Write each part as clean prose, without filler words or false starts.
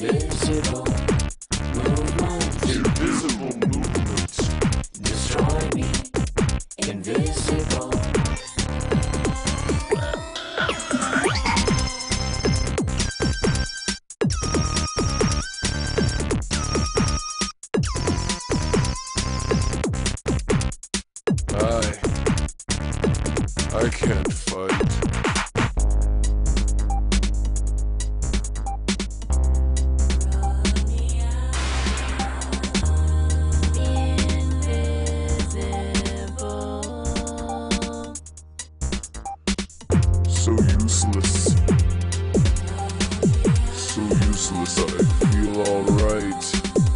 Invisible movement. Invisible movement. Destroy me. Invisible. I can't fight. So useless. So useless, I feel alright.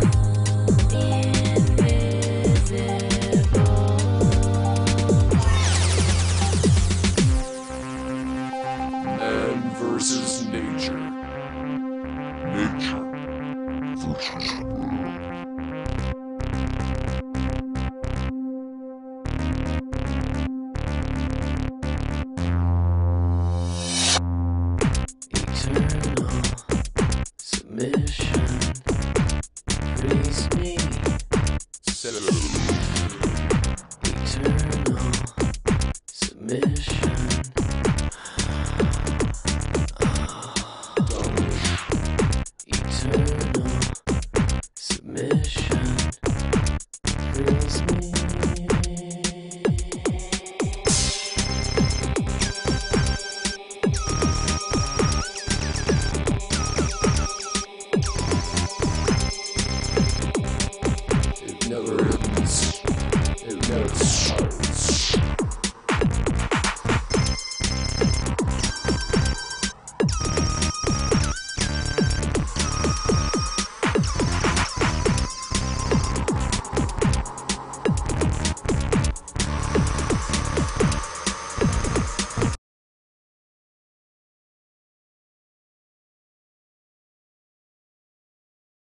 Man versus nature. Nature versus world. Eternal submission. Freeze me. Eternal submission. Eternal submission. Freeze me. It never ends. It never starts.